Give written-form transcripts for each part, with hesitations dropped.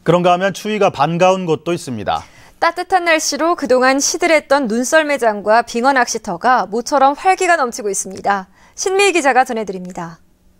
그런가 하면 추위가 반가운 곳도 있습니다. 따뜻한 날씨로 그동안 시들했던 눈썰매장과 빙어 낚시터가 모처럼 활기가 넘치고 있습니다. 신미희 기자가 전해드립니다.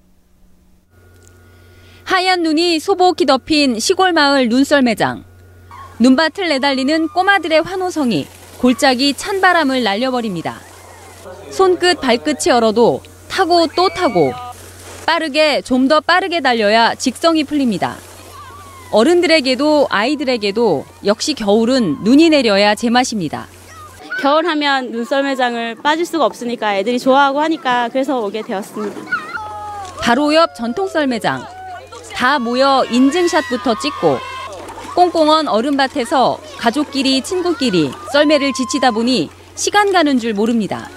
하얀 눈이 소복히 덮인 시골 마을 눈썰매장. 눈밭을 내달리는 꼬마들의 환호성이 골짜기 찬바람을 날려버립니다. 손끝 발끝이 얼어도 타고 또 타고 빠르게 좀 더 빠르게 달려야 직성이 풀립니다. 어른들에게도 아이들에게도 역시 겨울은 눈이 내려야 제맛입니다. 겨울 하면 눈썰매장을 빠질 수가 없으니까 애들이 좋아하고 하니까 그래서 오게 되었습니다. 바로 옆 전통썰매장. 다 모여 인증샷부터 찍고 꽁꽁언 얼음밭에서 가족끼리 친구끼리 썰매를 지치다 보니 시간 가는 줄 모릅니다.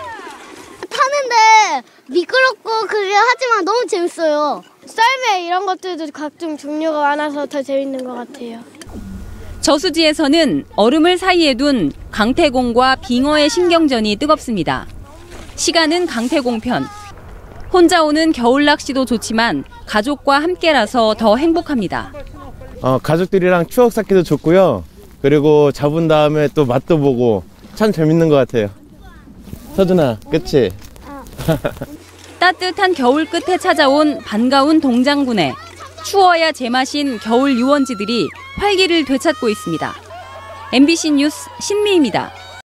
타는데 미끄럽고 그래 하지만 너무 재밌어요. 썰매 이런 것들도 각종 종류가 많아서 더 재밌는 것 같아요. 저수지에서는 얼음을 사이에 둔 강태공과 빙어의 신경전이 뜨겁습니다. 시간은 강태공 편. 혼자 오는 겨울 낚시도 좋지만 가족과 함께라서 더 행복합니다. 가족들이랑 추억 쌓기도 좋고요. 그리고 잡은 다음에 또 맛도 보고 참 재밌는 것 같아요. 서준아, 그치? 따뜻한 겨울 끝에 찾아온 반가운 동장군에 추워야 제맛인 겨울 유원지들이 활기를 되찾고 있습니다. MBC 뉴스 신미희입니다.